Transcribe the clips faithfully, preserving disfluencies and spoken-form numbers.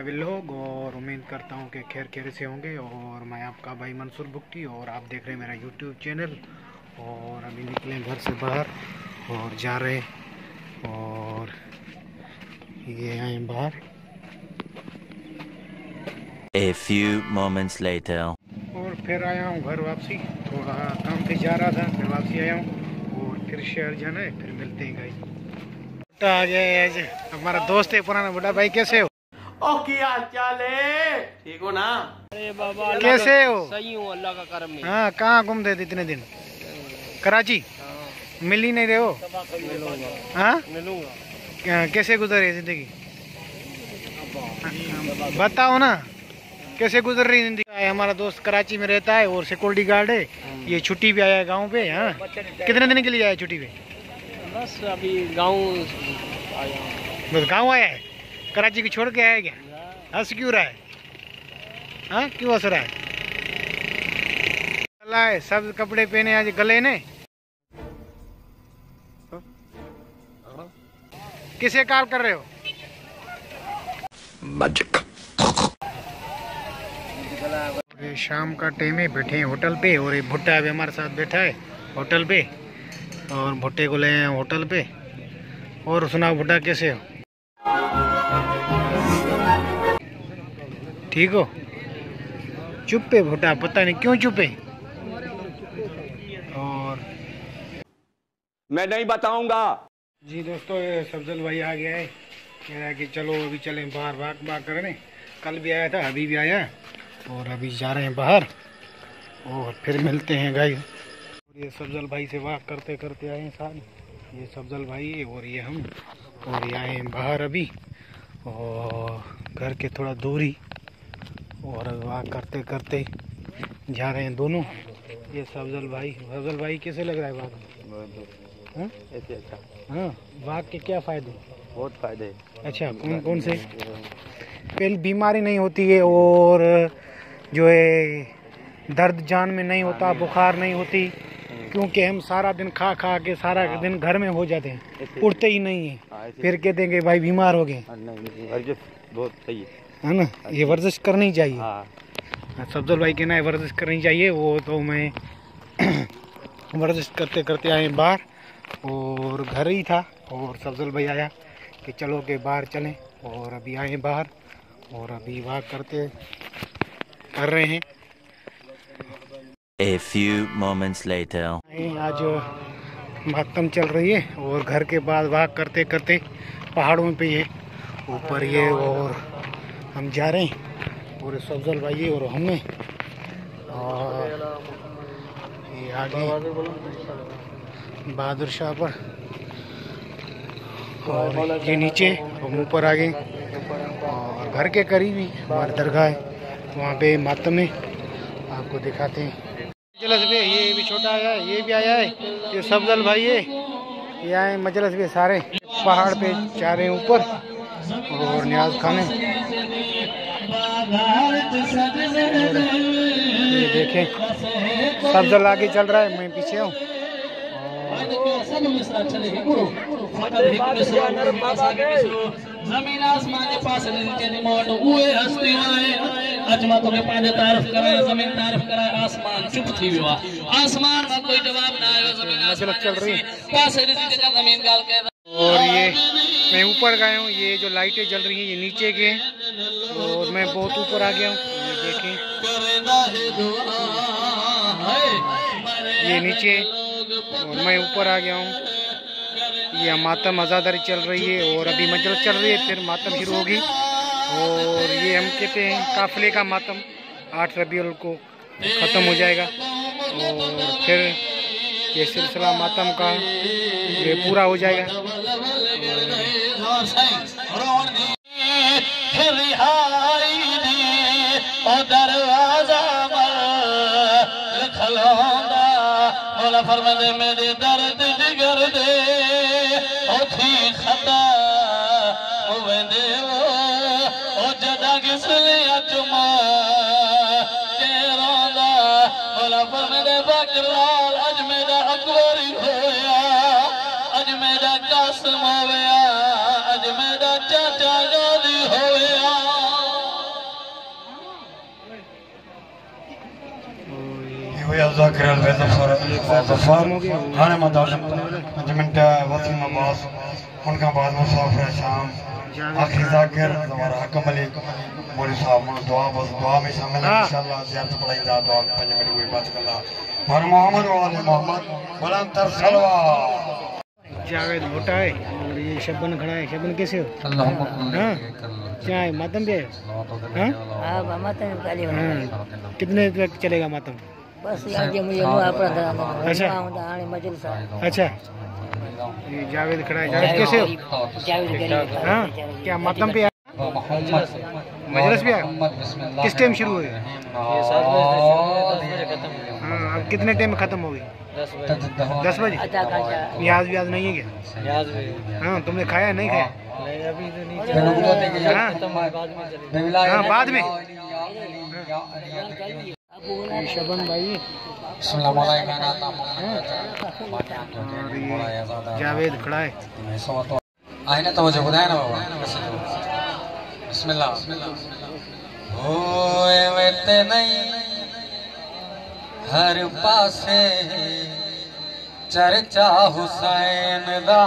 Vlog और उम्मीद करता हूँ कि खैर खैर से होंगे। और मैं आपका भाई मंसूर बुक्की और आप देख रहे हैं मेरा यूट्यूब चैनल। और अभी निकले घर से बाहर और जा रहे और ये आए बाहर। A few moments later. और फिर आया हूँ घर वापसी, थोड़ा काम पे जा रहा था, फिर वापसी आया हूँ और फिर शहर जाना है, फिर मिलते हैं गाइस। आ गया है आज हमारा दोस्त है पुराना। बड़ा भाई कैसे हो? ओ क्या हाल है? ठीक हो ना? अरे बाबा कैसे हो? सही हूँ अल्लाह का करम है। हाँ, कहाँ घूमते थे इतने दिन? कराची? मिल ही नहीं रहे हो? हाँ, मिलूंगा। कैसे गुजर रही जिंदगी बताओ ना, कैसे गुजर रही जिंदगी? हमारा दोस्त कराची में रहता है और सिक्योरिटी गार्ड है। ये छुट्टी पे आया है गाँव पे। हाँ, कितने दिन के लिए आया छुट्टी पे? बस अभी गाँव आया। बस गाँव आया है? कराची को छोड़ के आया क्या? हंस क्यों रहा है? हाँ, क्यों हंस रहा है? चला है, सब कपड़े पहने आज गले ने। किसे कॉल कर रहे हो? Magic. शाम का टाइम है, बैठे हैं होटल पे और ये भुट्टा भी हमारे साथ बैठा है होटल पे और भुट्टे को ले आए हैं होटल पे। और सुनाओ भुट्टा, कैसे हो? ठीक हो? चुप है भुट्टा, पता नहीं क्यों चुप है। और मैं नहीं बताऊंगा। जी दोस्तों, ये सफजल भाई आ गया है, कह रहा है कि चलो अभी चलें बाहर भाग भाग करने। कल भी आया था, अभी भी आया और अभी जा रहे हैं बाहर और फिर मिलते हैं गाइस। और ये सफजल भाई से बात करते करते आए हैं साथ। ये सफजल भाई है और ये हम, और ये आए हैं बाहर अभी और घर के थोड़ा दूरी और वाक करते करते जा रहे हैं दोनों। ये सफजल भाई, सफजल भाई कैसे लग रहा है बात? हाँ? ऐसे अच्छा। हाँ, वाक के क्या फ़ायदे? बहुत फायदे। अच्छा, कौन कौन से? पहले बीमारी नहीं होती है और जो है दर्द जान में नहीं होता, बुखार नहीं होती, क्योंकि हम सारा दिन खा खा के सारा दिन घर में हो जाते हैं, उठते ही नहीं है, फिर कहते हैं कि भाई बीमार हो गए। वर्जिश बहुत सही है, है ना? ये वर्जिश करनी चाहिए। सफजल भाई कहना है वर्जिश करनी चाहिए। वो तो मैं वर्जिश करते करते आए बाहर और घर ही था और सफजल भाई आया कि चलो के बाहर चलें और अभी आए बाहर और अभी वाक करते कर रहे हैं। A few moments later. आज मातम चल रही है और घर के बाद वाक करते करते पहाड़ों पे ये ऊपर ये और हम जा रहे हैं और सफजल भाई और हमें और ये आगे बहादुर शाह पर और ये नीचे हम ऊपर आ गए और घर के करीब ही हमारी दरगाह है, वहाँ पे मातम है, आपको दिखाते हैं। मजलस पे ये भी छोटा आया है, ये भी आया है, ये सफजल भाई है, ये आए मजलस पे सारे पहाड़ पे जा रहे हैं ऊपर और न्याज खाने। ये देखें सफजल आगे चल रहा है, मैं पीछे हूँ। जमीन आसमान के पास जिनके रिमोट हुए हस्ती आए अजमा तो के पाने तारीफ कराए, जमीन तारीफ कराए, आसमान चुप थी हुआ, आसमान का कोई जवाब ना आया, जमीन आसमान चल रही पास रिजिक का जमीन गाल के। और ये मैं ऊपर गया हूँ, ये जो लाइटें जल रही हैं ये नीचे के हैं और मैं बहुत ऊपर आ गया हूँ। ये देखें, ये नीचे और मैं ऊपर आ गया हूँ। ये मातम आज़ादारी चल रही है और अभी मजलिस चल रही है, फिर मातम शुरू होगी। और ये हम कहते हैं काफिले का मातम आठ रबीउल को ख़त्म हो जाएगा और फिर ये सिलसिला मातम का ये पूरा हो जाएगा। मेरे दर्द जिगर दे ओथी खता होवे दे ओ जदा किसने अचमा के रोंदा बोला पर मेरे बकराल अज मेरा अकबरी होया, अज मेरा कासम होया, अज मेरा चाचा गाजी होया। ذاكر الظفر الظفر हाणे मां दर्शन पंज मिंट वसीम अब्बास उनखां बाद मुसाफ़िर शाम आखिरी ज़ाकिर हमारा हकम अली मौलवी साहब मां दुआ बस दुआ में शामिल है इंशाअल्लाह ज़ियारत पढ़ाईंदा दुआ पंज मिंट कोई बात कंदा पर मोहम्मद वाले मोहम्मद बुलंद तर सलवा जावेद मोटा है और ये शबन खड़ा है। शबन कैसे हो? हाँ क्या है मातम भी है? हाँ हाँ मातम काली हाँ कितने तक चलेगा मातम? बस यार ये मुझे नो अपना अच्छा आने मजलिस अच्छा ये जावेद खड़ा है। जावेद कैसे हो? जावेद गरीब हाँ क्या मातम पे आया? मजलिस भी आया? किस टाइम शुरू हुई? हाँ अब कितने टाइम में खत्म होगी? दस बजे। प्याज व्याज नहीं है क्या? हाँ तुमने खाया नहीं खाया? अभी तो नहीं। हाँ बाद में। शबन भाई जावेद खड़ा है। आहिने तवज्जो ॿुधाए न बाबा बिस्मिल्लाह होए वेते नहीं हर पासे चर्चा हुसैन दा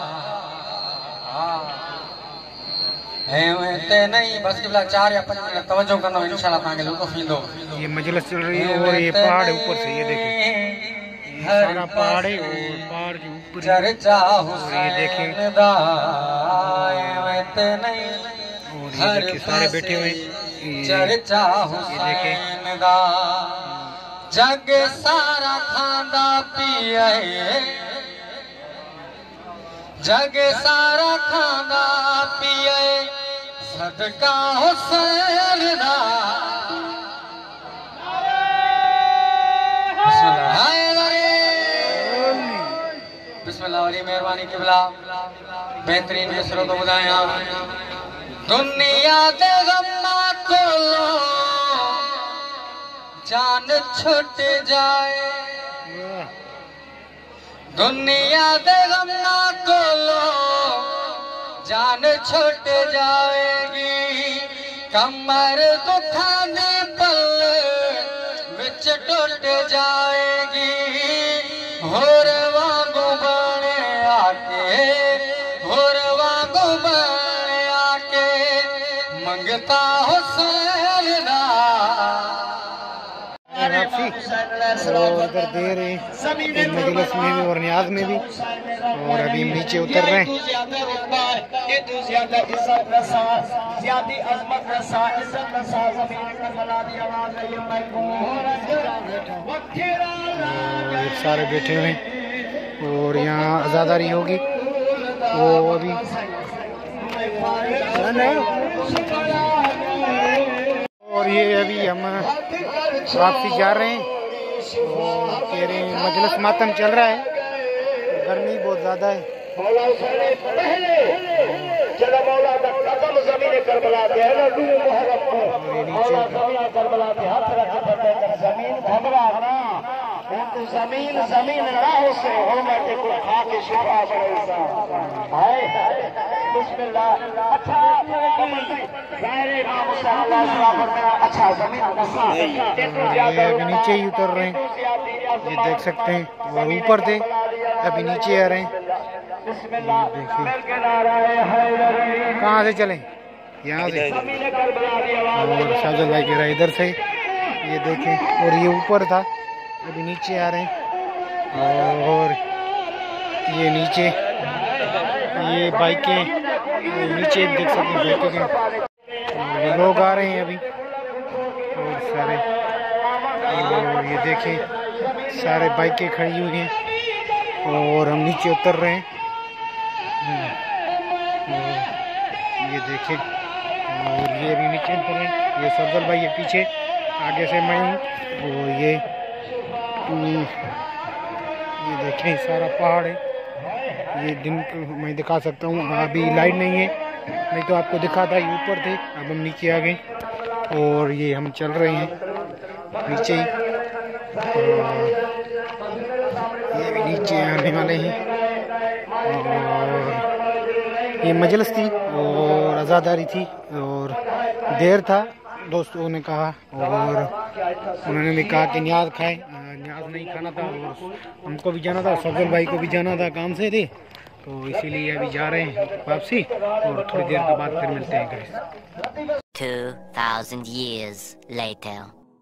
वेते नहीं बस किबला चार या पांच मिनट तवज्जो करना इंशाल्लाह ताके लुत्फ ईंदो। ये मजलिस चल रही है और ये पहाड़ ऊपर से ये देखिए सारा पहाड़ है और पहाड़ के ऊपर चर्चा हुसैन दा वेते नहीं और ये देखिए सारे बैठे हुए चर्चा हुसैन दा जग सारा खांदा पिए जग सारा खांदा पिए सदका हुसैन दा बिस्मिल्लाह वाली मेहरबानी किबला बेहतरीन मिसरो तो बुधाया दुनिया दे गम्मा को जान छुट जाए दुनिया दे गम्मा को जान छुट जाएगी कमर दुखाने पल विच टूट जाएगी होर वांगू बने आके होर वांगू बने आके मंगता हुसैन दा और उधर दे रहे हैं मजलिस में भी और न्याज में भी और अभी नीचे उतर रहे हैं। और सारे बैठे हुए हैं और यहाँ आज़ादारी होगी वो अभी और ये अभी हम वापसी जा रहे हैं और कह रहे हैं मजलिस मातम चल रहा है गर्मी बहुत ज़्यादा है। जमीन जमीन राह से हो मैं को खा के शिफा बड़े हाय बिस्मिल्लाह अच्छा ज़ाहिर इमाम साहब अच्छा जमीन अभी नीचे ही उतर रहे हैं ये देख सकते हैं वो ऊपर थे अभी नीचे आ रहे हैं। देखिए कहाँ से चलें यहाँ से और शाहजहां भाई कह रहा है इधर से ये देखें और ये ऊपर था अभी नीचे आ रहे हैं और ये नीचे ये बाइकें नीचे देख सकते हैं बाइकें के लोग आ रहे हैं अभी और सारे और ये देखें सारे बाइकें खड़ी हुई हैं और हम नीचे उतर रहे हैं। ये देखें और ये अभी नीचे उतर रहे हैं ये सफजल भाई है पीछे आगे से मैं हूँ और ये ये देखें सारा पहाड़ है ये दिन को मैं दिखा सकता हूँ अभी लाइट नहीं है नहीं तो आपको दिखाता ही ऊपर थे अब हम नीचे आ गए और ये हम चल रहे हैं नीचे ही ये भी नीचे आने वाले हैं और ये मजलिस थी और आज़ादारी थी और देर था दोस्तों ने कहा और उन्होंने भी कहा कि न्याज खाएं न्याज नहीं खाना था और हमको भी जाना था, सफजल भाई को भी जाना था काम से थे, तो इसीलिए अभी जा रहे हैं वापसी और थोड़ी देर के बाद फिर मिलते हैं guys. two thousand years later.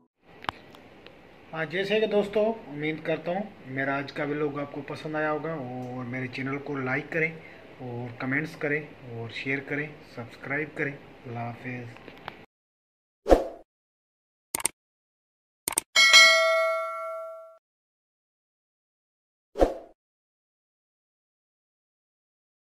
हाँ, जैसे कि दोस्तों उम्मीद करता हूँ मेरा आज का व्लॉग आपको पसंद आया होगा और मेरे चैनल को लाइक करें और कमेंट्स करें और शेयर करें, सब्सक्राइब करें। अल्लाह हाफिज़।